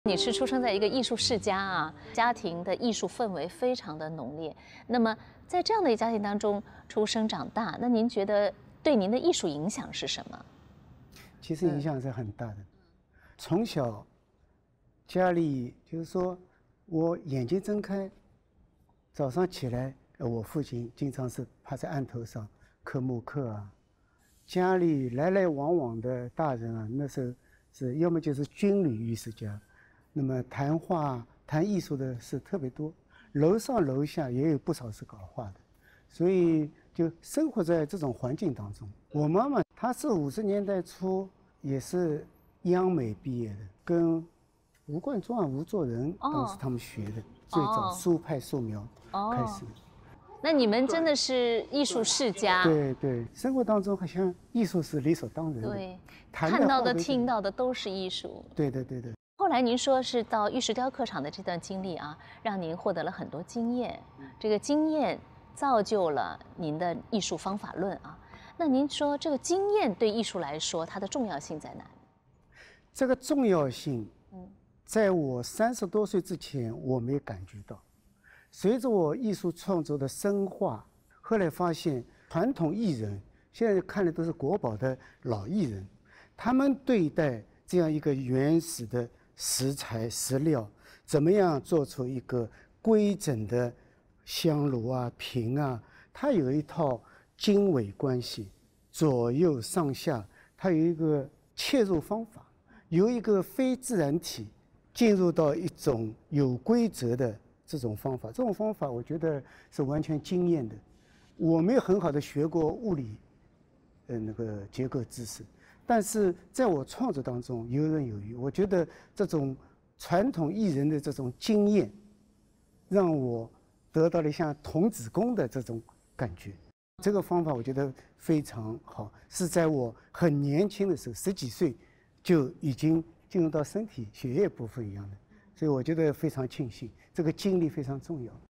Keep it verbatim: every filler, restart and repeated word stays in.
你是出生在一个艺术世家啊，家庭的艺术氛围非常的浓烈。那么在这样的一个家庭当中出生长大，那您觉得对您的艺术影响是什么？ 其实影响是很大的。从小家里就是说，我眼睛睁开，早上起来，呃我父亲经常是趴在案头上刻木刻啊。家里来来往往的大人啊，那时候是要么就是军旅艺术家，那么谈画谈艺术的是特别多，楼上楼下也有不少是搞画的，所以就生活在这种环境当中。我妈妈她是五十年代初也是央美毕业的，跟吴冠中啊、吴作人当时他们学的，最早苏派素描开始的。 那你们真的是艺术世家， 对对，生活当中好像艺术是理所当然的， 对， 谈看到的、 画听到的都是艺术。 对对对对。 后来您说是到玉石雕刻厂的这段经历啊，让您获得了很多经验，这个经验造就了您的艺术方法论啊。那您说这个经验对艺术来说，它的重要性在哪里？ 这个重要性，在我三十多岁之前我没感觉到。随着我艺术创作的深化，后来发现传统艺人现在看的都是国宝的老艺人，他们对待这样一个原始的食材食料，怎么样做出一个规整的香炉啊、瓶啊，它有一套经纬关系，左右上下，它有一个切入方法，由一个非自然体进入到一种有规则的这种方法，这种方法我觉得是完全惊艳的。我没有很好的学过物理，呃，那个结构知识，但是在我创作当中游刃有余。我觉得这种传统艺人的这种经验，让我得到了像童子功的这种感觉。这个方法我觉得非常好，是在我很年轻的时候，十几岁就已经进入到身体血液部分一样的。所以我觉得非常庆幸，这个经历非常重要。